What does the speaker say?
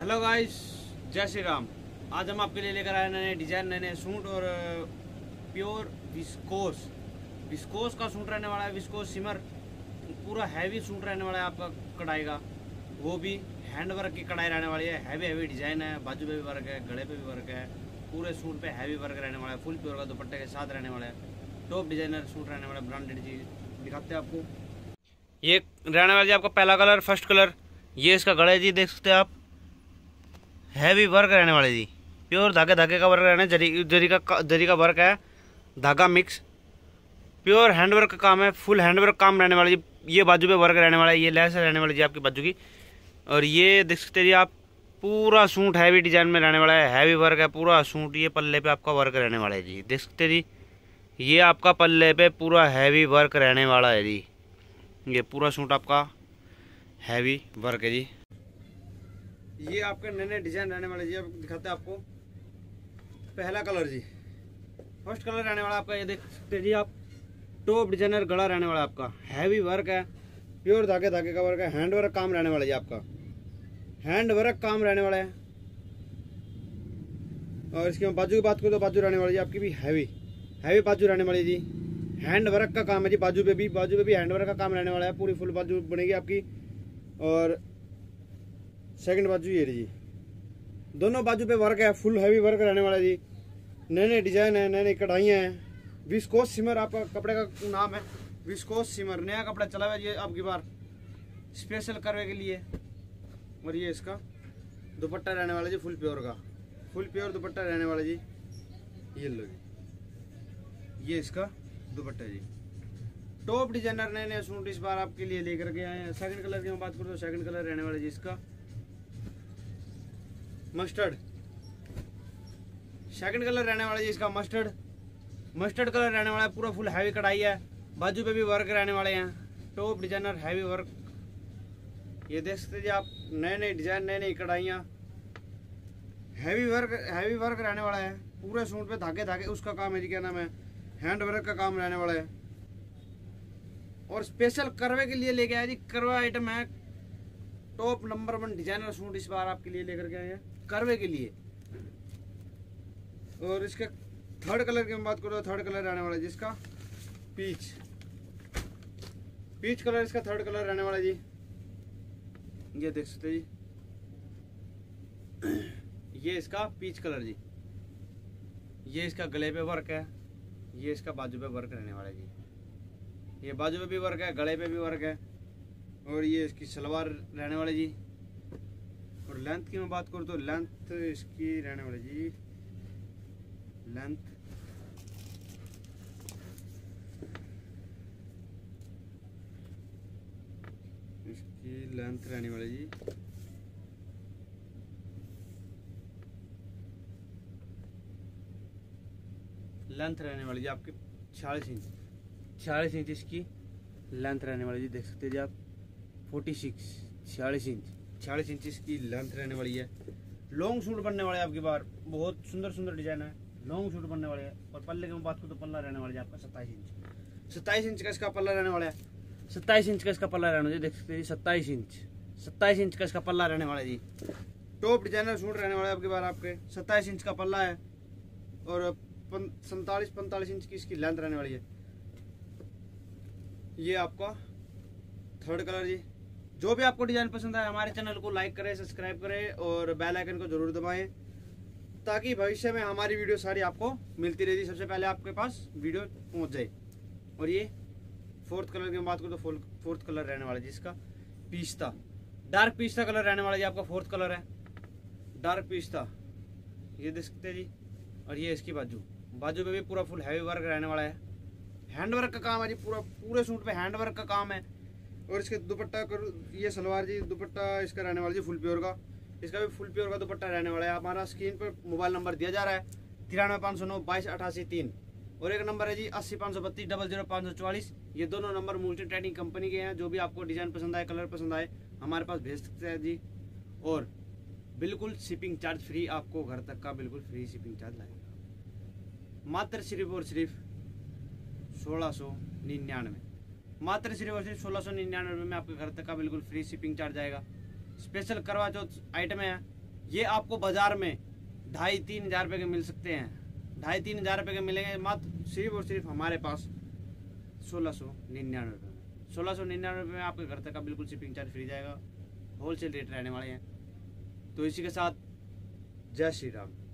Hello guys, जय श्री राम। आज हम आपके लिए लेकर आए नए डिजाइन, नए सूट और प्योर विस्कोस का सूट रहने वाला है। विस्कोस सिमर पूरा हैवी सूट रहने वाला है आपका कढ़ाई का, वो भी हैंड वर्क की कढ़ाई रहने वाली है। हैवी डिजाइन है, बाजू पे भी वर्क है, गले पे भी वर्क है, पूरे सूट पे हैवी वर्क रहने वाला है। फुल प्योर का दुपट्टे के साथ रहने वाला है। टॉप डिजाइनर सूट रहने वाला है, ब्रांडेड चीज दिखाते हैं आपको। ये रहने वाला जी आपका पहला कलर, फर्स्ट कलर। ये इसका गला है जी, देख सकते हैं आप। हैवी वर्क रहने वाले जी, प्योर धागे का वर्क रहना है। जरी का वर्क है, धागा मिक्स, प्योर हैंडवर्क का काम है। फुल हैंडवर्क काम रहने वाला जी। ये बाजू पे वर्क रहने वाला है, ये लेस रहने वाली जी आपकी बाजू की। और ये देख सकते हैं जी आप, पूरा सूट हैवी डिजाइन में रहने वाला है। हैवी वर्क है पूरा सूट। ये पल्ले पे आपका वर्क रहने वाला है जी, देख सकते हैं जी। ये आपका पल्ले पे पूरा हैवी वर्क रहने वाला है जी। ये पूरा सूट आपका हैवी वर्क है जी। ये आपके नए डिजाइन रहने वाले जी, अब दिखाते हैं आपको। पहला कलर जी, फर्स्ट कलर रहने वाला आपका। ये देख सकते जी आप, टॉप डिजाइनर गला रहने वाला आपका। हैवी वर्क है, प्योर धागे का वर्क है। हैंड वर्क काम रहने वाला जी आपका, हैंड वर्क काम रहने वाला है। और इसकी बाजू की बात करूँ तो बाजू रहने वाली जी आपकी भी हैवी बाजू रहने वाली जी। हैंड वर्क का काम है जी, बाजू पे भी हैंड वर्क का काम रहने वाला है। पूरी फुल बाजू बनेगी आपकी। और सेकंड बाजू ये जी, दोनों बाजू पे वर्क है, फुल हैवी वर्क रहने वाला है जी। नए डिजाइन है, नई कढ़ाइयाँ हैं। विस्कोस सिमर आपका कपड़े का नाम है, विस्कोस सिमर। नया कपड़ा चला हुआ है ये आपकी बार स्पेशल करवे के लिए। और ये इसका दुपट्टा रहने वाला जी, फुल प्योर दुपट्टा रहने वाला जी। ये लो जी, ये इसका दुपट्टा जी। टॉप डिजाइनर नए सूट इस बार आपके लिए लेकर के आए हैं। सेकंड कलर की मैं बात करूँ तो सेकंड कलर रहने वाला जी इसका मस्टर्ड। सेकंड कलर रहने वाला जी इसका मस्टर्ड कलर रहने वाला है। पूरा फुल हैवी कढ़ाई है, बाजू पे भी वर्क रहने वाले हैं। Top designer heavy work. ये देख सकते जी आप, नए डिजाइन, नई कढ़ाइयाँ। हैवी वर्क रहने वाला है। पूरे सूट पे धागे उसका काम है जी, क्या नाम है, हैंड वर्क का काम रहने वाला है। और स्पेशल करवे के लिए लेके आया जी, करवा आइटम है। टॉप नंबर 1 डिजाइनर सूट इस बार आपके लिए लेकर के आए हैं करवे के लिए। और इसके थर्ड कलर की मैं बात करूँ तो थर्ड कलर रहने वाला है जिसका पीच कलर। इसका थर्ड कलर रहने वाला जी। ये देख सकते जी, ये इसका पीच कलर जी। ये इसका गले पे वर्क है, ये इसका बाजू पे वर्क रहने वाला है जी। ये बाजू पे भी वर्क है, गले पे भी वर्क है। और ये इसकी सलवार रहने वाली जी। और लेंथ की मैं बात करूँ तो लेंथ इसकी रहने वाली जी, लेंथ इसकी लेंथ रहने वाली जी, लेंथ रहने वाली जी आपकी 46 इंच इसकी लेंथ रहने वाली जी। देख सकते हैं जी आप, 46 इंच इसकी लेंथ रहने वाली है। लॉन्ग सूट बनने वाले आपकी बार, बहुत सुंदर डिजाइन है। लॉन्ग सूट बनने वाले हैं। और पल्ले की मैं बात करूँ तो पल्ला रहने वाला है आपका 27 इंच का इसका पल्ला रहने वाला है। 27 इंच का इसका पल्ला रहने वाला, देख सकते हैं 27 इंच का इसका पल्ला रहने वाला है जी। टॉप डिजाइनर सूट रहने वाले आपकी बार आपके। 27 इंच का पल्ला है और 47-45 इंच की इसकी लेंथ रहने वाली है। ये आपका थर्ड कलर जी। जो भी आपको डिजाइन पसंद आए हमारे चैनल को लाइक करें, सब्सक्राइब करें और बेल आइकन को जरूर दबाएं, ताकि भविष्य में हमारी वीडियो सारी आपको मिलती रहेगी, सबसे पहले आपके पास वीडियो पहुंच जाए। और ये फोर्थ कलर की बात करूँ तो फोर्थ कलर रहने वाला जी इसका पिस्ता, डार्क पिस्ता कलर रहने वाला जी आपका। फोर्थ कलर है डार्क पिस्ता, ये देख सकते हैं जी। और ये इसकी बाजू पे भी पूरा फुल हैवी वर्क रहने वाला है। हैंड वर्क का काम है जी, पूरे सूट पे हैंड वर्क का काम है। और इसके दुपट्टा ये सलवार जी, दुपट्टा इसका रहने वाला जी फुल प्योर का। इसका भी फुल प्योर का दुपट्टा रहने वाला है। हमारा स्क्रीन पर मोबाइल नंबर दिया जा रहा है 9359228883। और एक नंबर है जी 8053200544। ये दोनों नंबर मूलचंद ट्रेडिंग कंपनी के हैं। जो भी आपको डिजाइन पसंद आए, कलर पसंद आए, हमारे पास भेज सकते हैं जी। और बिल्कुल शिपिंग चार्ज फ्री, आपको घर तक का बिल्कुल फ्री शिपिंग चार्ज लगेगा। मात्र सिर्फ और सिर्फ 1699, मात्र सिर्फ और सिर्फ 1699 में आपके घर तक का बिल्कुल फ्री शिपिंग चार्ज आएगा। स्पेशल करवा चौथ आइटम है, ये आपको बाजार में 2,500-3,000 रुपये के मिल सकते हैं। 2,500-3,000 रुपये के मिलेंगे मात्र सिर्फ और सिर्फ हमारे पास 1,699 रुपये में। 1,699 रुपये में आपके घर तक का बिल्कुल शिपिंग चार्ज फ्री जाएगा। होलसेल रेट रहने वाले हैं। तो इसी के साथ जय श्री राम।